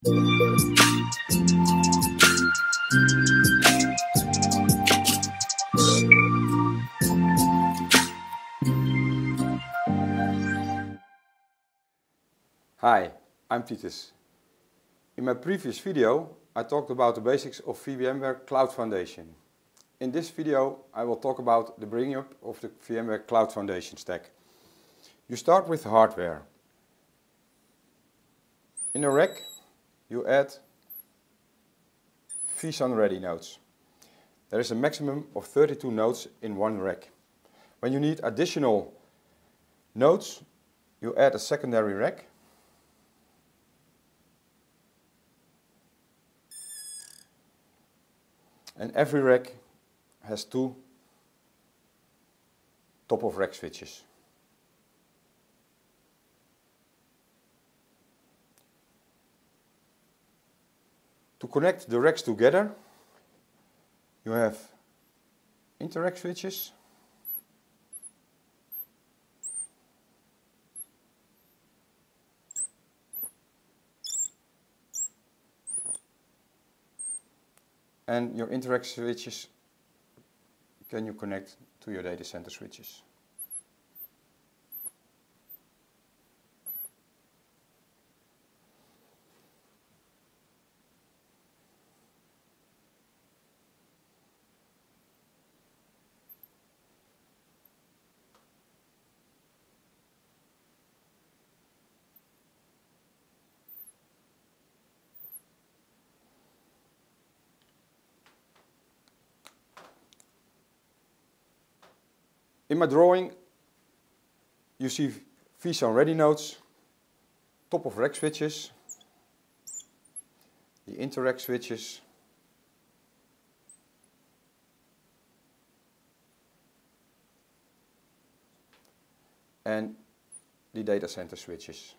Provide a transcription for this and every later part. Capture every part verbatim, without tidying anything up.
Hi, I'm Titus. In my previous video I talked about the basics of VMware Cloud Foundation. In this video I will talk about the bringing up of the VMware Cloud Foundation stack. You start with hardware. In a rack you add vSAN ready nodes. There is a maximum of thirty-two nodes in one rack. When you need additional nodes you add a secondary rack. And every rack has two top of rack switches. To connect the racks together, you have inter-rack switches and your inter-rack switches can you connect to your data center switches. In my drawing you see vSAN ready nodes, top of rack switches, the inter-rack switches, and the data center switches.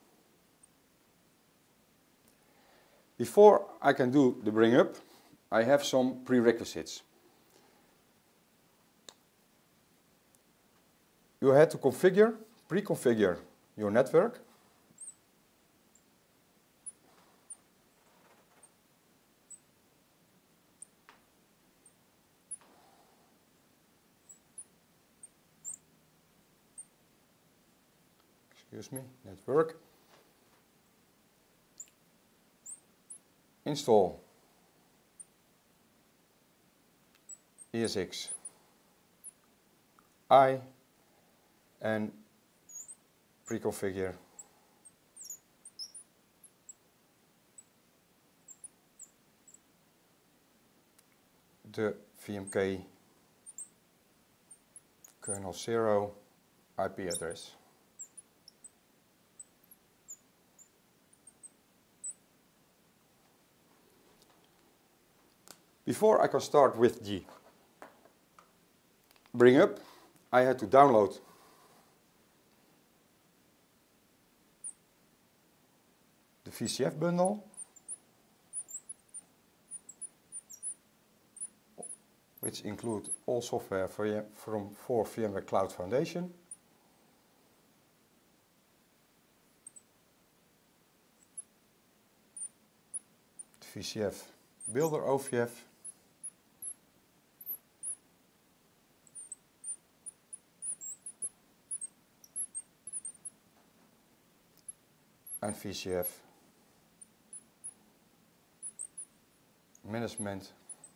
Before I can do the bring up, I have some prerequisites. You had to configure, pre-configure your network. Excuse me, network. Install E S X I and pre-configure the V M K kernel zero I P address. Before I can start with the bring up, I had to download the V C F bundle, which include all software for, from for VMware Cloud Foundation. The V C F Builder O V F, and V C F management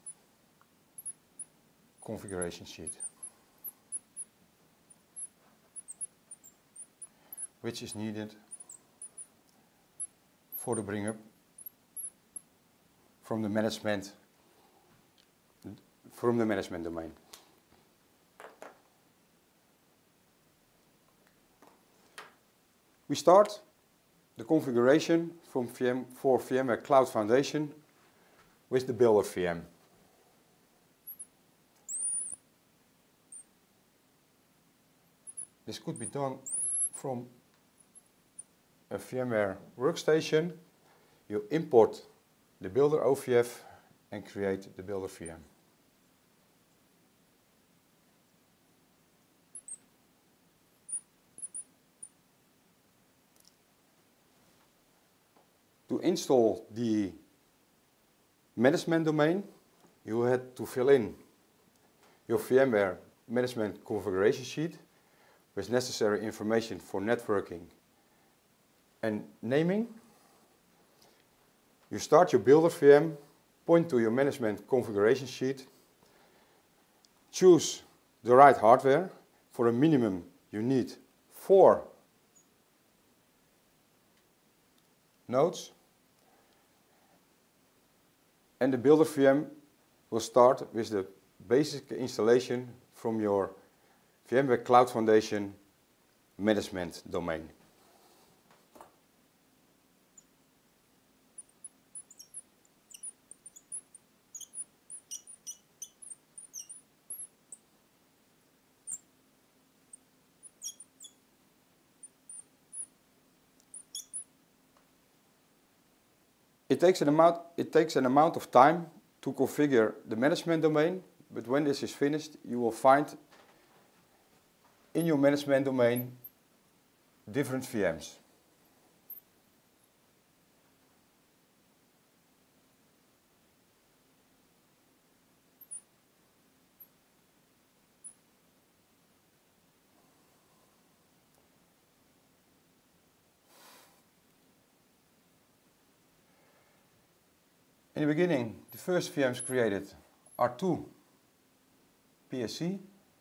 configuration sheet, which is needed for the bring up from the management from the management domain. We start the configuration from V M for VMware Cloud Foundation with the Builder V M. This could be done from a VMware workstation. You import the Builder O V F and create the Builder V M. To To install the management domain, you had to fill in your VMware management configuration sheet with necessary information for networking and naming. You start your builder V M, point to your management configuration sheet, choose the right hardware. For a minimum you need four nodes, and the builder V M will start with the basic installation from your VMware Cloud Foundation management domain. It takes an amount, it takes an amount of time to configure the management domain, but when this is finished, you will find in your management domain different V Ms. In the beginning, the first V Ms created are two P S C,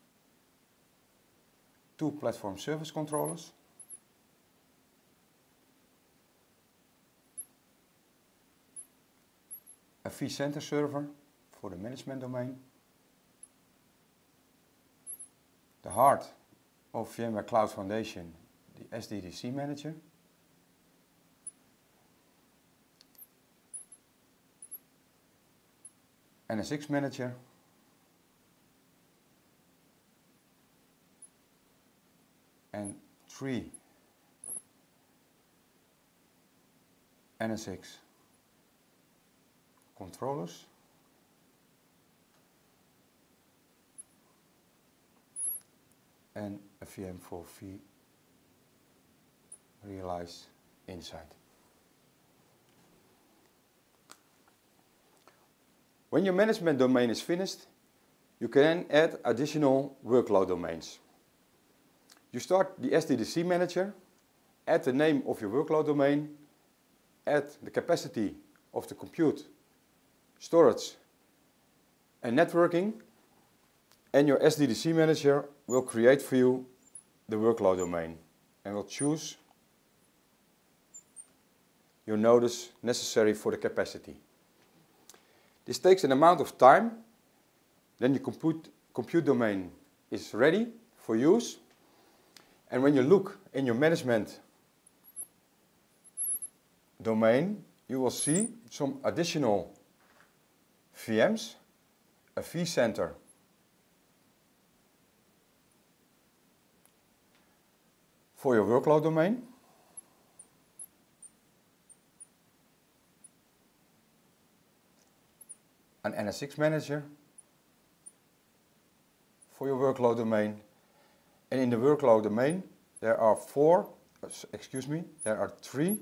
two platform service controllers, a vCenter server for the management domain, the heart of VMware Cloud Foundation, the S D D C manager, N S X manager, and three N S X controllers, and a V M for vRealize Insight. When your management domain is finished, you can add additional workload domains. You start the S D D C manager, add the name of your workload domain, add the capacity of the compute, storage and networking, and your S D D C manager will create for you the workload domain and will choose your nodes necessary for the capacity. This takes an amount of time, then your compute, compute domain is ready for use, and when you look in your management domain, you will see some additional V Ms, a vCenter, for your workload domain, an N S X manager for your workload domain, and in the workload domain there are four, excuse me, there are three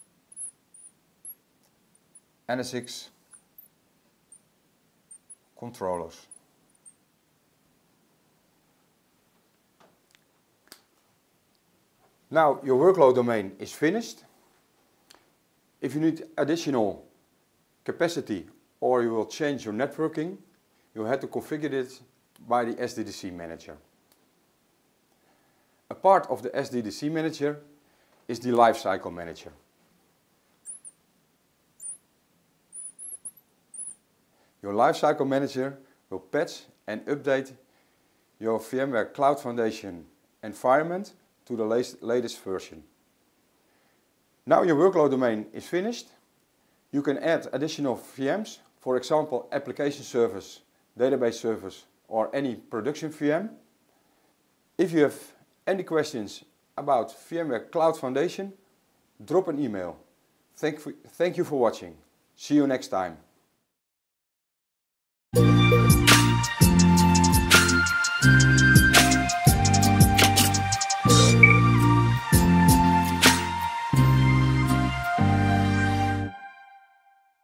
N S X controllers. Now your workload domain is finished. If you need additional capacity or you will change your networking, you have to configure it by the S D D C manager. A part of the S D D C manager is the lifecycle manager. Your lifecycle manager will patch and update your VMware Cloud Foundation environment to the latest version. Now your workload domain is finished. You can add additional V Ms, for example, application service, database service, or any production V M. If you have any questions about VMware Cloud Foundation, drop an email. Thank, thank you for watching. See you next time.